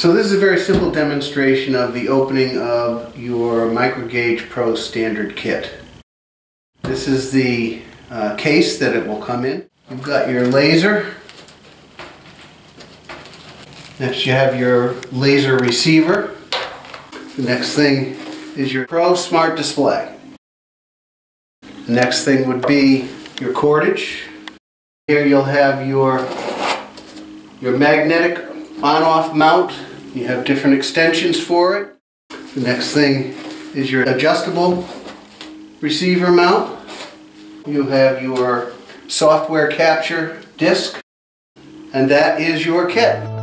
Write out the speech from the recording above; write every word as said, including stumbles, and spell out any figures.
So this is a very simple demonstration of the opening of your Microgage Pro standard kit. This is the uh, case that it will come in. You've got your laser. Next you have your laser receiver. The next thing is your Pro Smart Display. The next thing would be your cordage. Here you'll have your, your magnetic on-off mount. You have different extensions for it. The next thing is your adjustable receiver mount. You have your software capture disc, and that is your kit.